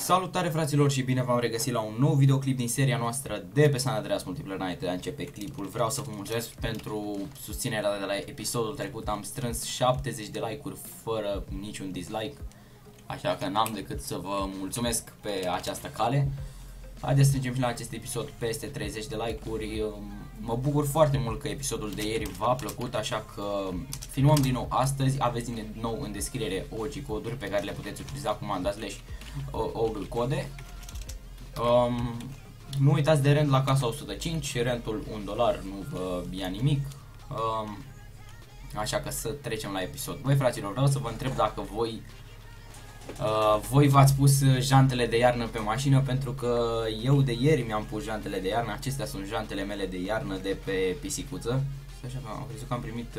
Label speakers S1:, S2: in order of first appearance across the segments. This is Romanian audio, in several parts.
S1: Salutare fraților și bine v-am regăsit la un nou videoclip din seria noastră de pe San Andreas Multiplayer. Înainte de a începe clipul, vreau să vă mulțumesc pentru susținerea de la episodul trecut. Am strâns 70 de like-uri fără niciun dislike, așa că n-am decât să vă mulțumesc pe această cale. Haideți să strângem și la acest episod peste 30 de like-uri. Mă bucur foarte mult că episodul de ieri v-a plăcut, așa că filmăm din nou astăzi. Aveți din nou în descriere OG coduri pe care le puteți utiliza comanda /OG code. Nu uitați de rent la casa 105, rentul $1 nu vă ia nimic. Așa că să trecem la episod. Voi fraților, vreau să vă întreb dacă voi v-ați pus jantele de iarnă pe mașină, pentru că eu de ieri mi-am pus jantele de iarnă. Acestea sunt jantele mele de iarnă de pe pisicuță. Așa că am crezut că am primit...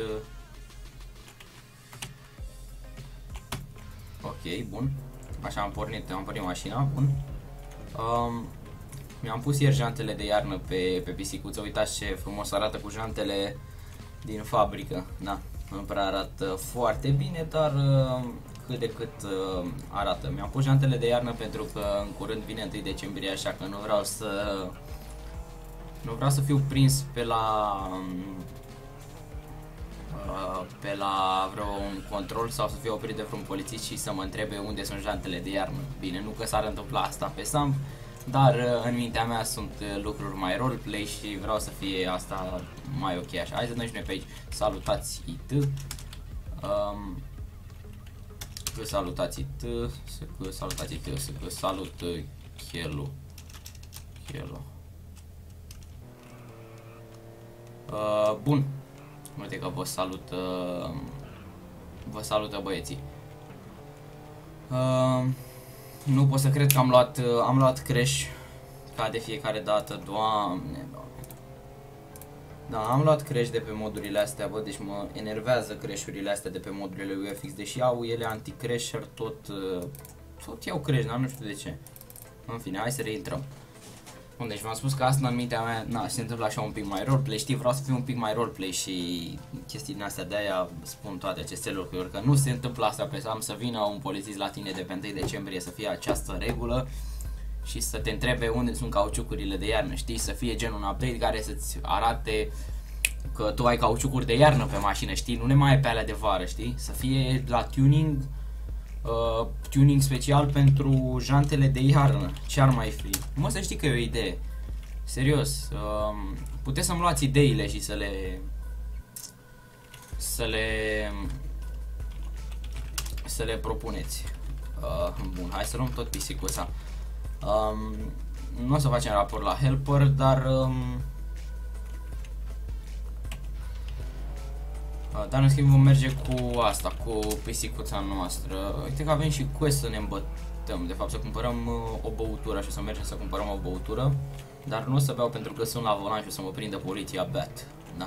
S1: Ok, bun. Așa am pornit mașina, bun. Mi-am pus ieri jantele de iarnă pe pisicuță. Uitați ce frumos arată cu jantele din fabrică. Da, nu prea arată foarte bine, dar cât de cât arată. Mi-am pus jantele de iarnă pentru că în curând vine 1 decembrie, așa că nu vreau să fiu prins pe la vreun control sau să fiu oprit de vreun polițist și să mă întrebe unde sunt jantele de iarnă. Bine, nu că s-ar întâmpla asta pe SAM, dar în mintea mea sunt lucruri mai roleplay și vreau să fie asta mai ok așa. Hai să dăm și noi pe aici. Salutați IT. Salutați IT. Salutați IT. Salut Chelu. Bun. Uite că vă salută băieții. Nu pot să cred că am luat crash ca de fiecare dată, doamne. Da, am luat crash de pe modurile astea, bă, deci mă enervează crash-urile astea de pe modurile UFX, deși au ele anti-crasher, tot iau crash, dar nu știu de ce. În fine, hai să reintrăm. Bun, deci v-am spus că asta în mintea mea, na, se întâmplă așa un pic mai roleplay, știi, vreau să fiu un pic mai roleplay și chestii din astea, de-aia spun toate aceste lucruri, că nu se întâmplă asta pe SAM, să vină un polițist la tine de pe 1 decembrie, să fie această regulă și să te întrebe unde sunt cauciucurile de iarnă, știi, să fie genul un update care să-ți arate că tu ai cauciucuri de iarnă pe mașină, știi, nu ne mai ai pe alea de vară, știi, să fie la tuning, tuning special pentru jantele de iarnă. Ce ar mai fi? Mă, să știi că e o idee. Serios, puteți să-mi luați ideile și să le propuneți. Bun, hai să luăm tot pisicuța. Nu o să facem raport la helper, dar în schimb vom merge cu asta, cu pisicuța noastră. Uite că avem și quest să ne îmbătăm, de fapt să cumpărăm o băutură și să mergem să cumpărăm o băutură. Dar nu o să beau pentru că sunt la volan și o să mă prindă poliția beat. Da.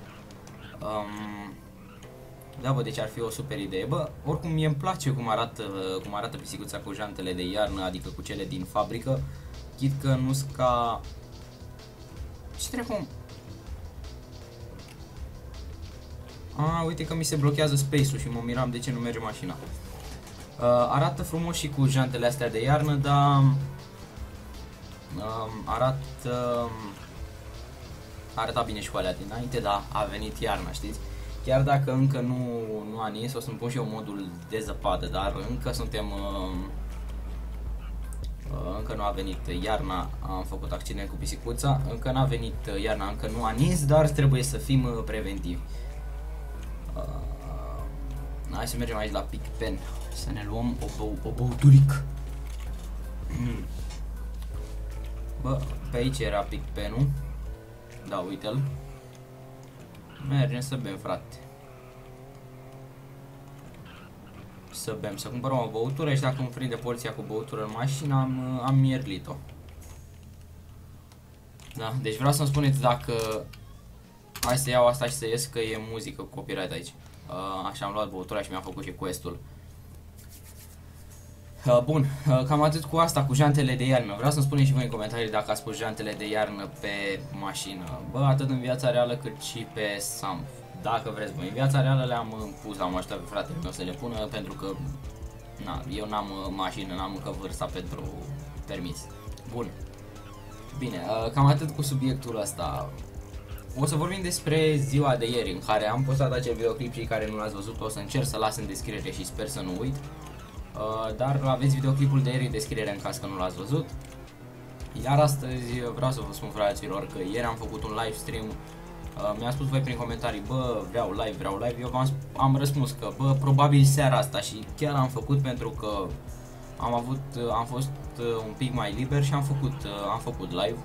S1: Da, bă, deci ar fi o super idee. Bă, oricum mie îmi place cum arată pisicuța cu jantele de iarnă, adică cu cele din fabrică. Chit că nu-s ca... Ce trebuie? Uite că mi se blochează space-ul și mă miram de ce nu merge mașina. Arată frumos și cu jantele astea de iarnă, dar arăta bine și cu alea dinainte, dar a venit iarna, știți? Chiar dacă încă nu a nins, o să-mi pun și eu modul de zăpadă, dar încă suntem... încă nu a venit iarna, am făcut accident cu pisicuța, încă n-a venit iarna, încă nu a nins, dar trebuie să fim preventivi. Hai să mergem aici la Picpen, să ne luăm o băuturică. Bă, pe aici era Picpenul. Da, uite-l. Mergem să bem, frate. Să bem, să cumpărăm o băutură și dacă îmi prinde poliția cu băutură în mașină, am mierlit-o. Da, deci vreau să-mi spuneți dacă... Hai să iau asta și să ies că e muzică cu copyright aici. Așa am luat băutura și mi-am făcut și quest-ul. Bun, cam atât cu asta, cu jantele de iarnă. Vreau să-mi spuneți și voi în comentarii dacă ați pus jantele de iarnă pe mașină. Bă, atât în viața reală cât și pe SAM. Dacă vreți voi. În viața reală le-am pus, am așteptat pe fratele meu să le pună, pentru că na, eu n-am mașină, n-am încă vârsta pentru permis. Bun. Bine, cam atât cu subiectul ăsta. O să vorbim despre ziua de ieri în care am postat acel videoclip. Cei care nu l-ați văzut o să încerc să las în descriere și sper să nu uit. Dar aveți videoclipul de ieri în descriere în caz că nu l-ați văzut. Iar astăzi vreau să vă spun, fraților, că ieri am făcut un live stream. Mi-a spus voi prin comentarii, bă, vreau live, eu am răspuns că, bă, probabil seara asta, și chiar am făcut pentru că am fost un pic mai liber și am făcut live.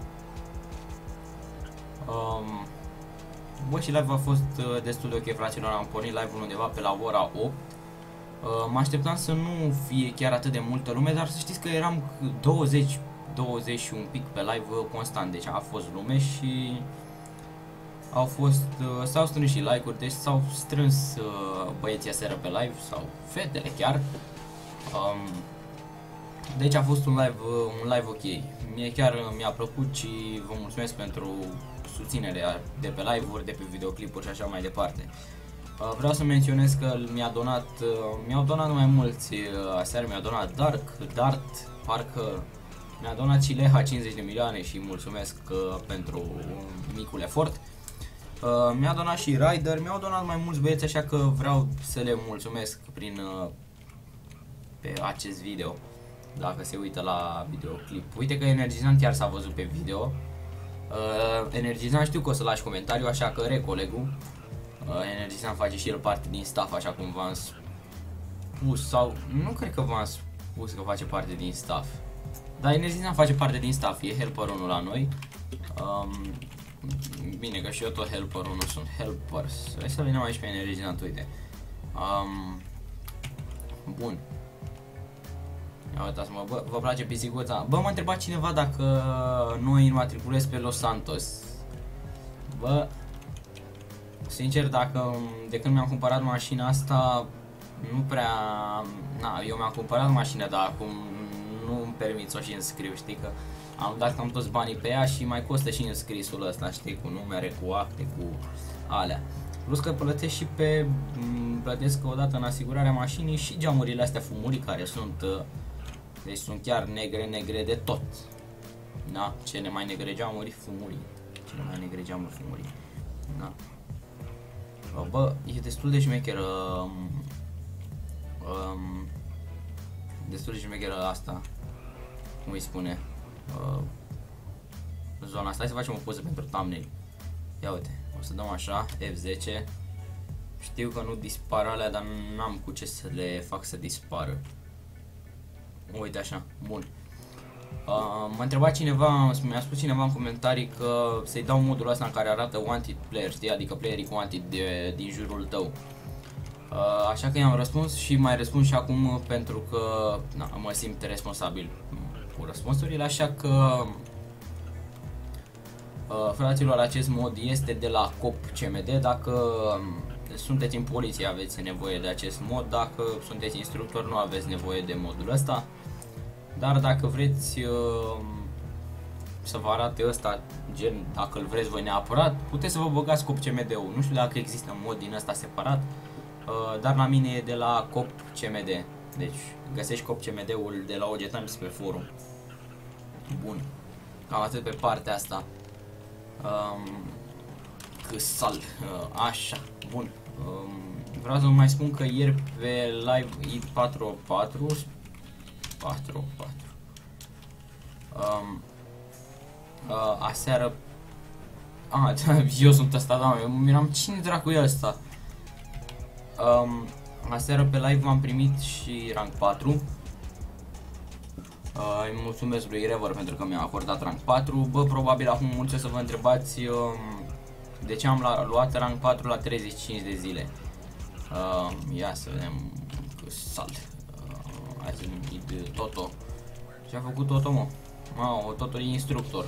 S1: Bă, și live a fost destul de ok, fraților, am pornit live-ul undeva pe la ora 8. Mă așteptam să nu fie chiar atât de multă lume, dar să știți că eram 20 și un pic pe live constant, deci a fost lume și s-au strâns și like-uri, deci s-au strâns băieții aseară pe live sau fetele chiar. Deci a fost un live ok. Mie chiar mi-a plăcut și vă mulțumesc pentru susținerea de pe live-uri, de pe videoclipuri și așa mai departe. Vreau să menționez că mi-au donat mai mulți aseară, mi-a donat Dart, parcă mi-a donat și Leha 50 de milioane și mulțumesc pentru micul efort. Mi-a donat și Rider, mi-au donat mai mulți băieți, așa că vreau să le mulțumesc pe acest video, dacă se uită la videoclip. Uite că Energizant chiar s-a văzut pe video. Energizant știu că o să lași comentariu, așa că colegul Energizant face și el parte din staff, așa cum v-am spus, sau nu cred că v-am spus că face parte din staff. Dar Energizant face parte din staff, e helper 1 la noi. Bine că și eu tot helper 1 sunt helpers. Hai să venim aici pe Energizant, uite. Bun. Ia uitați-mă, bă, vă place pisicuța? Bă, m-a întrebat cineva dacă nu îi matriculez pe Los Santos. Bă, sincer, de când mi-am cumpărat mașina asta, nu prea... Na, eu mi-am cumpărat mașina, dar acum nu îmi permit să o și înscriu, știi că am dat cam toți banii pe ea și mai costă și înscrisul ăsta, știi, cu numere, cu acte, cu alea. Plus că plătesc o dată în asigurarea mașinii și geamurile astea fumurii care sunt... Deci sunt chiar negre de tot. Da, cele mai negre geamuri fumurii. Cele mai negre geamuri fumurii. Da. Bă, e destul de șmecheră. Destul de șmecheră asta. Cum îi spune? Zona asta. Hai să facem o poză pentru thumbnail. Ia uite, o să dăm așa, F10. Știu că nu dispar alea, dar n-am cu ce să le fac să dispară. Uite așa, bun. M-a întrebat cineva, mi-a spus cineva în comentarii că să-i dau modul ăsta în care arată wanted player, știi? Adică playerii cu wanted din jurul tău. Așa că i-am răspuns și mai răspuns și acum pentru că mă simt responsabil cu răspunsurile, așa că fraților, acest mod este de la COP CMD. Dacă sunteți în poliție aveți nevoie de acest mod, dacă sunteți instructor nu aveți nevoie de modul ăsta. Dar dacă vreți să vă arate ăsta, gen, dacă îl vreți voi neapărat, puteți să vă băgați COP CMD-ul. Nu știu dacă există un mod din ăsta separat, dar la mine e de la COP CMD. Deci găsești COP CMD-ul de la OG Times pe forum. Bun, cam atât pe partea asta. Căsal, așa, bun. Vreau să vă mai spun că ieri pe live i484 aseară eu sunt ăsta, da, eu miram cine dracu e ăsta. Aseară pe live m-am primit și rank 4. Îi mulțumesc lui Rever pentru că mi-a acordat rank 4. Bă, probabil acum mulți o să vă întrebați de ce am luat rank 4 la 35 de zile. Ia să vedem. Hai să închid Toto. Ce a făcut Toto, mă? Toto e instructor.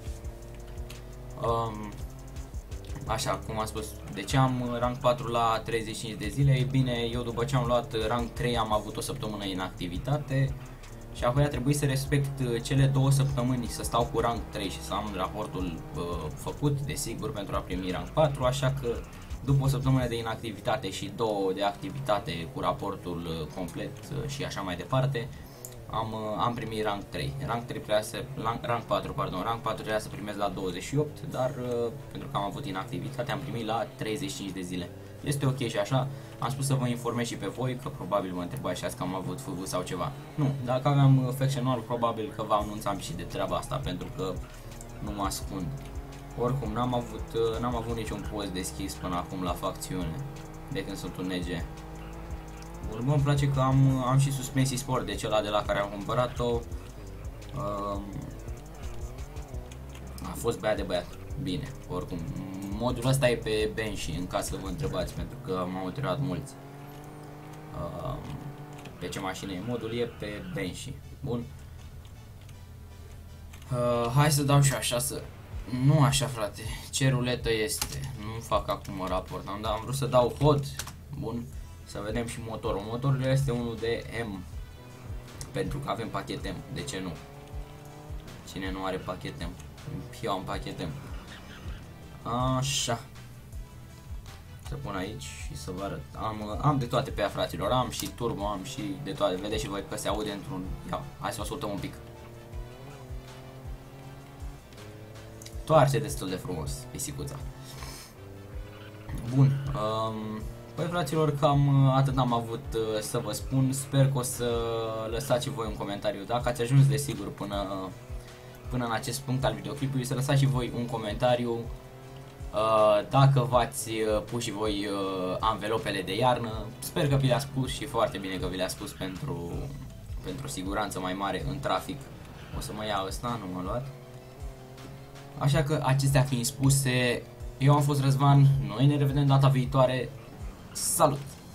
S1: Așa, cum am spus, de ce am rank 4 la 35 de zile? E bine, eu după ce am luat rank 3 am avut o săptămână în activitate și apoi a trebuit să respect cele 2 săptămâni, să stau cu rank 3 și să am raportul făcut, desigur, pentru a primi rank 4, așa că După o săptămână de inactivitate și 2 de activitate cu raportul complet și așa mai departe, am primit rank 3. Rank 3 rank 4, pardon, rank 4 trebuia să primesc la 28, dar pentru că am avut inactivitate am primit la 35 de zile. Este ok și așa. Am spus să vă informez și pe voi, că probabil mă întrebați că am avut FV sau ceva. Nu, dacă aveam factional, probabil că vă anunțam și de treaba asta, pentru că nu mă ascund. Oricum, n-am avut niciun post deschis până acum la facțiune, de când sunt un NG. Bun, îmi place că am și suspensii sport, de cela de la care am cumpărat-o. A fost băiat de băiat. Bine, oricum, modul ăsta e pe Banshee, în caz că vă întrebați, pentru că m-au întrebat mulți. Pe ce mașină e modul, e pe Banshee. Bun. Hai să dau și așa să... Nu așa, frate, ce ruletă este. Nu fac acum raport, am vrut să dau hot. Bun. Să vedem și motorul. Motorul este unul de M, pentru că avem pachet M. De ce nu? Cine nu are pachet M? Eu am pachet M. Așa. Să pun aici și să vă arăt. Am de toate pe ea, fraților. Am și turbo, am și de toate. Vedeți și voi că se aude într-un... Ia, hai să o ascultăm un pic. Toarce destul de frumos pisicuța. Bun. Păi, fraților, cam atât am avut să vă spun. Sper că o să lăsați și voi un comentariu. Dacă ați ajuns desigur până în acest punct al videoclipului, să lăsați și voi un comentariu. Dacă v-ați pus și voi anvelopele de iarnă. Sper că vi le-a spus și foarte bine că vi le-a spus pentru siguranță mai mare în trafic. O să mă ia ăsta, nu m-a luat. Așa că, acestea fiind spuse, eu am fost Răzvan, noi ne revedem data viitoare. Salut!